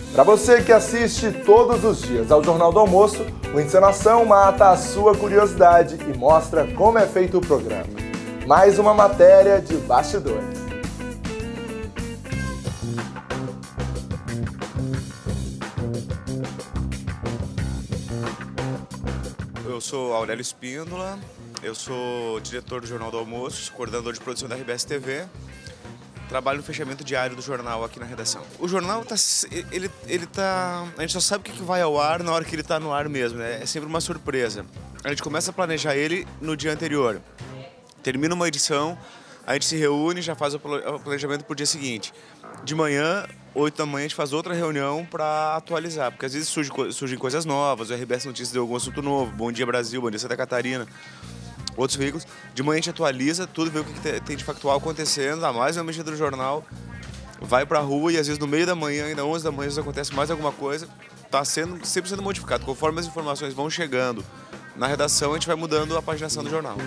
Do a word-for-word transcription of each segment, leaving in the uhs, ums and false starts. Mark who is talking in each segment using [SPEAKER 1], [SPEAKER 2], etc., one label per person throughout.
[SPEAKER 1] Para você que assiste todos os dias ao Jornal do Almoço, o Encenação mata a sua curiosidade e mostra como é feito o programa. Mais uma matéria de bastidores.
[SPEAKER 2] Eu sou Aurélio Espíndola, eu sou diretor do Jornal do Almoço, coordenador de produção da R B S T V. Trabalho no fechamento diário do jornal aqui na redação. O jornal, tá, ele, ele tá, a gente só sabe o que vai ao ar na hora que ele está no ar mesmo, né? É sempre uma surpresa. A gente começa a planejar ele no dia anterior. Termina uma edição, a gente se reúne e já faz o planejamento para o dia seguinte. De manhã, oito da manhã, a gente faz outra reunião para atualizar, porque às vezes surgem, surgem coisas novas, o R B S Notícias deu algum assunto novo, Bom Dia Brasil, Bom Dia Santa Catarina, outros veículos. De manhã a gente atualiza tudo, vê o que tem de factual acontecendo, dá mais uma mexida do jornal, vai pra rua e às vezes no meio da manhã, ainda onze da manhã, às vezes acontece mais alguma coisa, tá sendo, sempre sendo modificado. Conforme as informações vão chegando na redação, a gente vai mudando a paginação do jornal.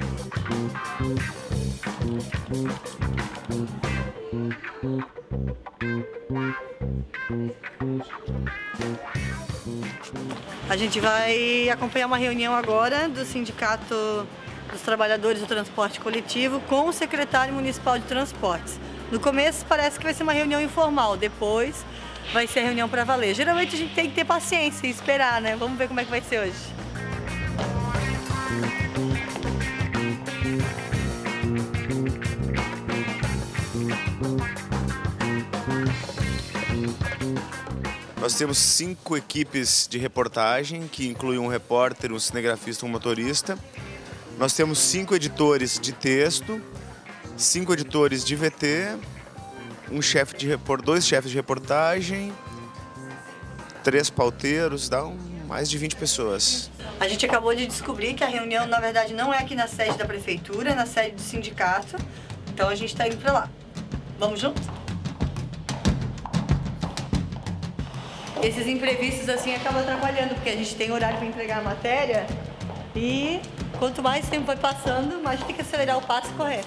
[SPEAKER 3] A gente vai acompanhar uma reunião agora do Sindicato dos Trabalhadores do Transporte Coletivo com o secretário municipal de transportes. No começo parece que vai ser uma reunião informal, depois vai ser a reunião para valer. Geralmente a gente tem que ter paciência e esperar, né? Vamos ver como é que vai ser hoje.
[SPEAKER 2] Nós temos cinco equipes de reportagem, que incluem um repórter, um cinegrafista e um motorista. Nós temos cinco editores de texto, cinco editores de V T, um chefe de report... dois chefes de reportagem, três pauteiros, dá um... mais de vinte pessoas.
[SPEAKER 3] A gente acabou de descobrir que a reunião, na verdade, não é aqui na sede da prefeitura, é na sede do sindicato. Então a gente está indo para lá. Vamos juntos? Esses imprevistos assim acabam atrapalhando, porque a gente tem horário para entregar a matéria e quanto mais tempo vai passando, mais a gente tem que acelerar o passo e correr.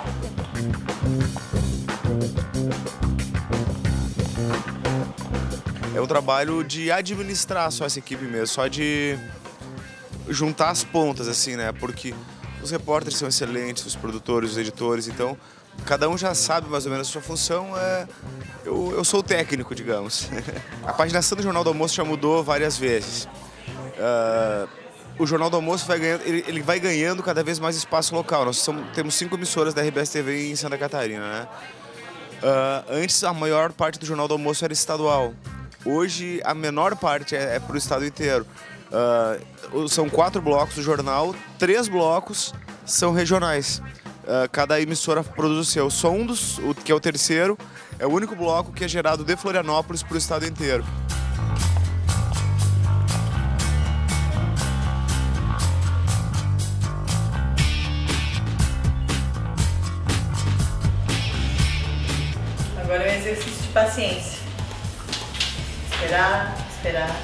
[SPEAKER 2] É um trabalho de administrar só essa equipe mesmo, só de juntar as pontas, assim, né? Porque os repórteres são excelentes, os produtores, os editores, então cada um já sabe mais ou menos a sua função. É... Eu, eu sou o técnico, digamos. A paginação do Jornal do Almoço já mudou várias vezes. Uh, o Jornal do Almoço vai ganhando, ele, ele vai ganhando cada vez mais espaço local. Nós somos, temos cinco emissoras da R B S T V em Santa Catarina, né? Uh, antes, a maior parte do Jornal do Almoço era estadual. Hoje, a menor parte é, é para o estado inteiro. Uh, são quatro blocos do jornal, três blocos são regionais. Uh, cada emissora produz o seu. Só um dos, o, que é o terceiro, é o único bloco que é gerado de Florianópolis para o estado inteiro.
[SPEAKER 3] Agora é um exercício de paciência. Esperar, esperar.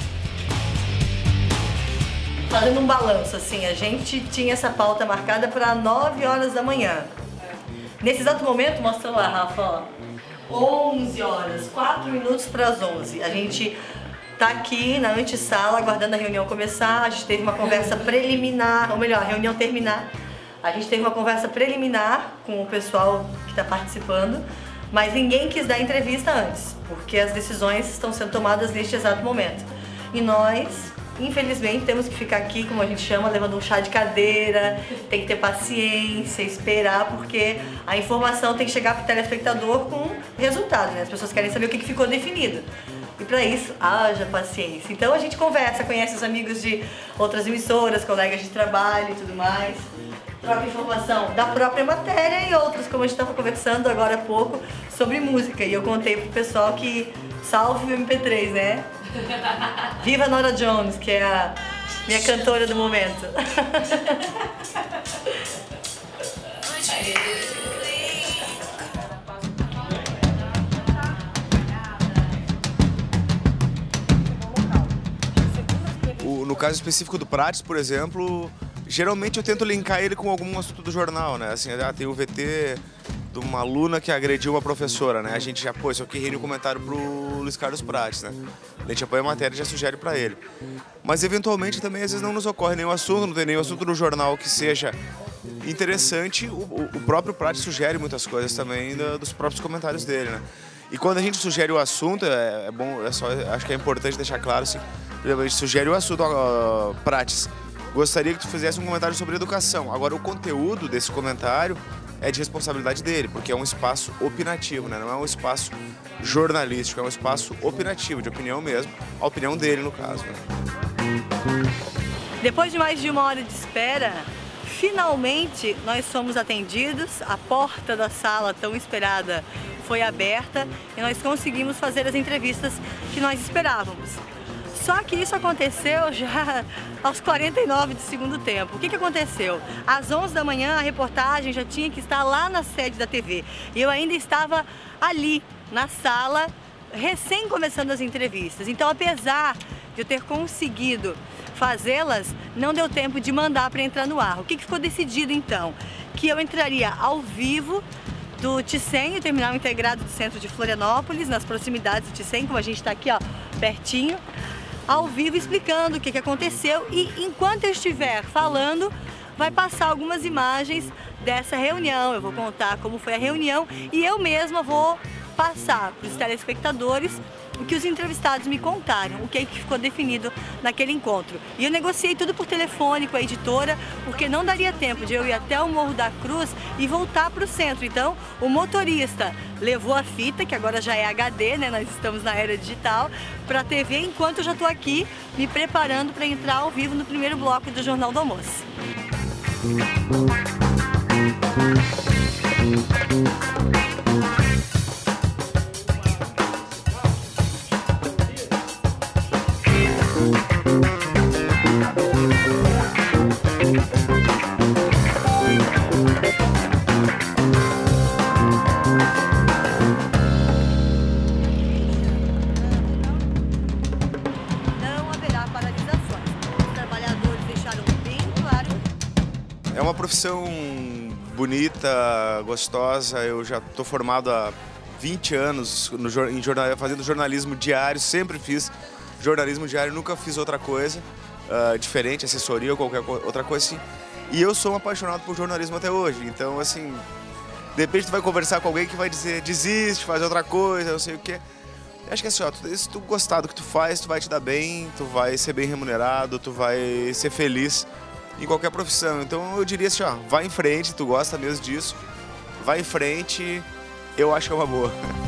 [SPEAKER 3] Fazendo um balanço, assim, a gente tinha essa pauta marcada para nove horas da manhã. Nesse exato momento, mostra lá, Rafa, ó, onze horas, quatro minutos para as onze. A gente tá aqui na antessala, aguardando a reunião começar. A gente teve uma conversa preliminar, ou melhor, a reunião terminar. A gente teve uma conversa preliminar com o pessoal que está participando, mas ninguém quis dar entrevista antes, porque as decisões estão sendo tomadas neste exato momento. E nós, infelizmente, temos que ficar aqui, como a gente chama, levando um chá de cadeira, tem que ter paciência, esperar, porque a informação tem que chegar para o telespectador com resultado, né? As pessoas querem saber o que ficou definido. E para isso, haja paciência. Então a gente conversa, conhece os amigos de outras emissoras, colegas de trabalho e tudo mais. Troca informação da própria matéria e outras, como a gente estava conversando agora há pouco, sobre música. E eu contei pro pessoal que salve o M P três, né? Viva Nora Jones, que é a minha cantora do momento.
[SPEAKER 2] O, no caso específico do Prates, por exemplo, geralmente eu tento linkar ele com algum assunto do jornal, né? Assim, ah, tem o V T, de uma aluna que agrediu uma professora, né? A gente já, pô, isso aqui rende um comentário pro Luiz Carlos Prates, né? A gente apoia a matéria e já sugere para ele. Mas, eventualmente, também, às vezes, não nos ocorre nenhum assunto, não tem nenhum assunto no jornal que seja interessante. O, o próprio Prates sugere muitas coisas também da, dos próprios comentários dele, né? E quando a gente sugere o assunto, é, é bom, é só, acho que é importante deixar claro, assim, a gente sugere o assunto, uh, Prates, gostaria que tu fizesse um comentário sobre educação. Agora, o conteúdo desse comentário é de responsabilidade dele, porque é um espaço opinativo, né? Não é um espaço jornalístico, é um espaço opinativo, de opinião mesmo, a opinião dele, no caso, né?
[SPEAKER 3] Depois de mais de uma hora de espera, finalmente nós fomos atendidos, a porta da sala tão esperada foi aberta e nós conseguimos fazer as entrevistas que nós esperávamos. Só que isso aconteceu já aos quarenta e nove do segundo tempo. O que que aconteceu? Às onze da manhã a reportagem já tinha que estar lá na sede da T V. E eu ainda estava ali, na sala, recém começando as entrevistas. Então, apesar de eu ter conseguido fazê-las, não deu tempo de mandar para entrar no ar. O que que ficou decidido então? Que eu entraria ao vivo do Ticem, o Terminal Integrado do Centro de Florianópolis, nas proximidades do Ticem, como a gente está aqui, ó, pertinho, ao vivo explicando o que que aconteceu, e enquanto eu estiver falando, vai passar algumas imagens dessa reunião. Eu vou contar como foi a reunião e eu mesma vou passar para os telespectadores o que os entrevistados me contaram, o que ficou definido naquele encontro. E eu negociei tudo por telefone com a editora, porque não daria tempo de eu ir até o Morro da Cruz e voltar para o centro. Então, o motorista levou a fita, que agora já é H D, né? Nós estamos na era digital, para a T V, enquanto eu já estou aqui me preparando para entrar ao vivo no primeiro bloco do Jornal do Almoço.
[SPEAKER 2] É uma profissão bonita, gostosa. Eu já estou formado há vinte anos no, em jornal, fazendo jornalismo diário, sempre fiz jornalismo diário, nunca fiz outra coisa uh, diferente, assessoria ou qualquer outra coisa assim. E eu sou um apaixonado por jornalismo até hoje, então assim, de repente tu vai conversar com alguém que vai dizer desiste, faz outra coisa, não sei o quê. Acho que assim, ó, se tu gostar do que tu faz, tu vai te dar bem, tu vai ser bem remunerado, tu vai ser feliz em qualquer profissão. Então eu diria assim, ó, vai em frente, tu gosta mesmo disso, vai em frente, eu acho que é uma boa.